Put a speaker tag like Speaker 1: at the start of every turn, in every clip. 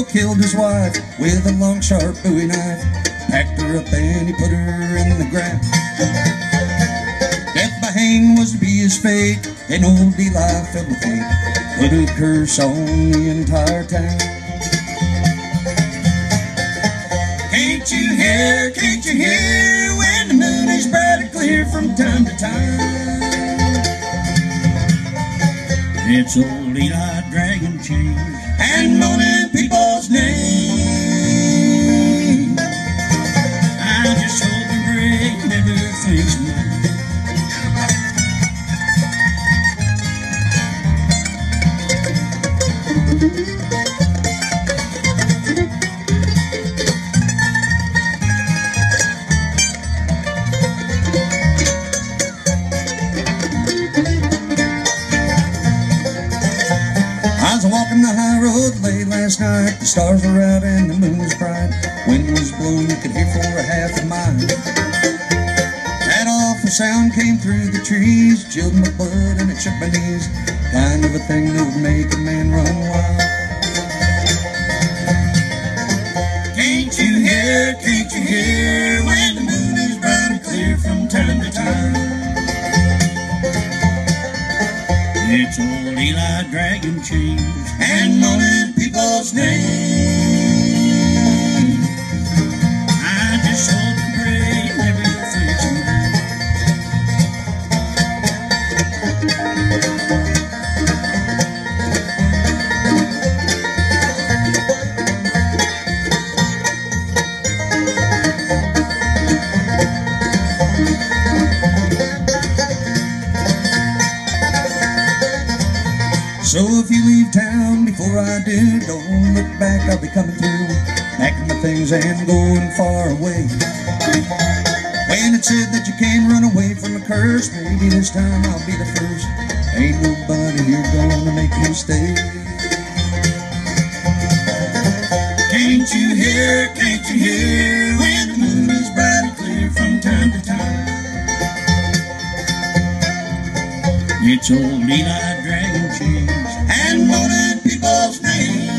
Speaker 1: killed his wife with a long sharp Bowie knife. Packed her up and he put her in the ground. Death by hanging was to be his fate, and old Eli fell with hate, put a curse on the entire town. Can't you hear when the moon is bright and clear from time to time? It's old Eli dragging chains and moaning people's names. I just hope and pray he never thinks of mine. I was walking the high road late last night. The stars were out and the moon was bright. Wind was blowing, you could hear for a half a mile. That awful sound came through the trees, chilled my blood and it shook my knees. Kind of a thing that would make a man run wild. Can't you hear when the moon is bright and clear from time to time? It's old Eli dragging chains and moaning people's names. I just hope and pray he never thinks of mine. So if you leave town before I do, don't look back, I'll be coming through, packing my things and going far away. When it said that you can't run away from a curse, maybe this time I'll be the first. Ain't nobody here gonna make me stay. Can't you hear when the moon is bright and clear from time to time? It's old Eli dragging chains and moaning people's names.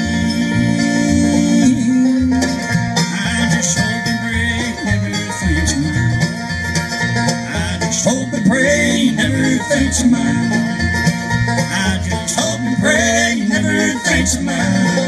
Speaker 1: I just hope and pray he never thinks of mine. I just hope and pray he never thinks of mine. I just hope and pray he never thinks of mine.